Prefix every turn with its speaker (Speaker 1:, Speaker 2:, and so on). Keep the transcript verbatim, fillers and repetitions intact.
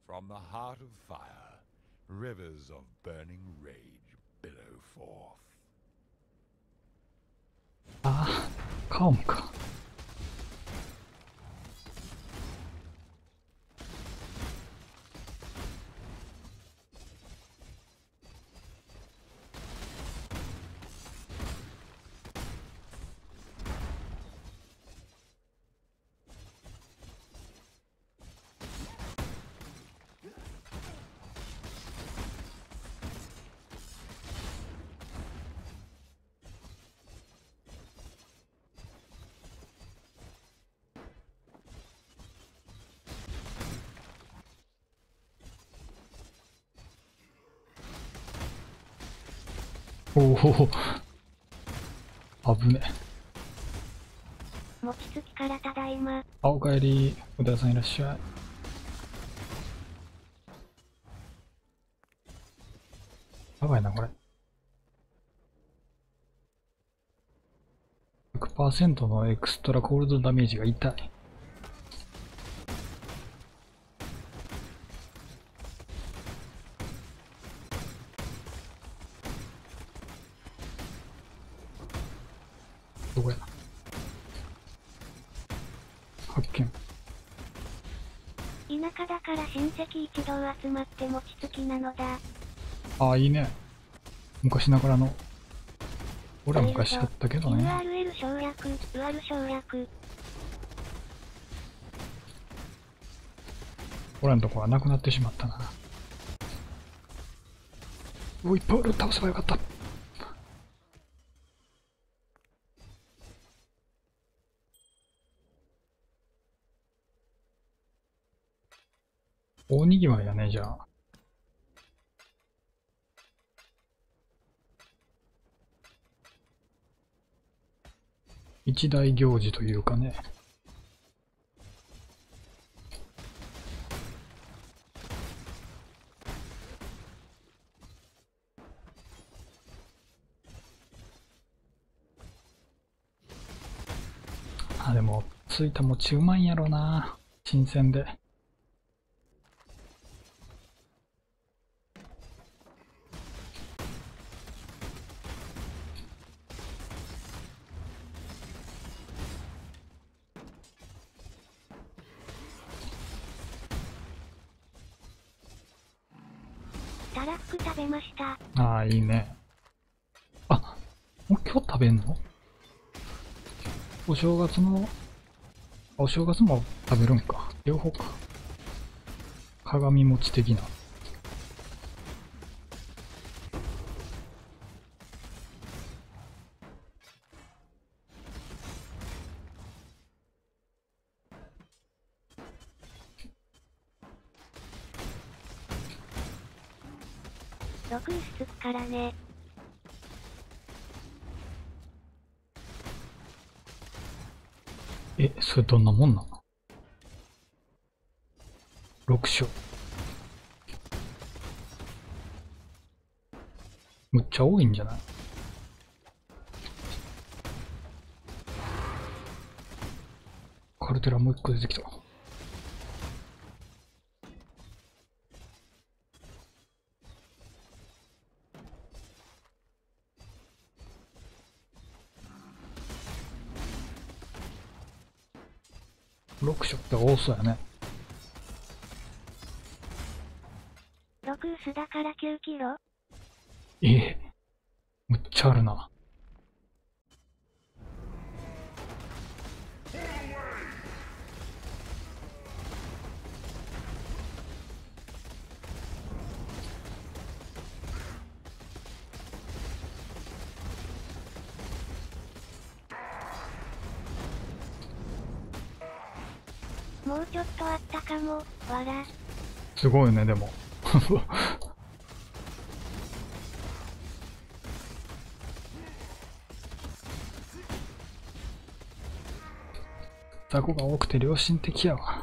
Speaker 1: From the heart of fire, rivers of burning rage billow forth.
Speaker 2: ああ、カオムか。おお、危ね。
Speaker 3: 餅つきからただいま。
Speaker 2: あ、おかえり。小田さんいらっしゃい。やばいな、これ。ひゃくパーセント のエクストラコールドダメージが痛い。どこや。発見。
Speaker 3: 田舎だから親戚一同集まって餅つきなのだ。
Speaker 2: ああ、いいね。昔ながらの。俺は昔やったけどね。
Speaker 3: ユーアールエル 省略、ユーアール 省略。
Speaker 2: 俺のとこはなくなってしまったな。うお、いっぱいある。倒せばよかった。大にぎわいやね、じゃあ。一大行事というかね。あ、でも、ついた餅うまいんやろな。新鮮で。
Speaker 3: たらふく食べました。
Speaker 2: ああ、いいね。あ、もう今日食べんの？お正月の、お正月も食べるんか。両方か。鏡餅的な。
Speaker 3: ろく薄つくからね。
Speaker 2: え、それどんなもんなの？ ろく 章。むっちゃ多いんじゃない？カルテラもう一個出てきた。ろく章って多そうやね。
Speaker 3: ろく薄だからきゅうキロ。
Speaker 2: ええ、むっちゃあるな。
Speaker 3: もうちょっとあったかも、わら。
Speaker 2: すごいね、でも。雑魚が多くて良心的やわ。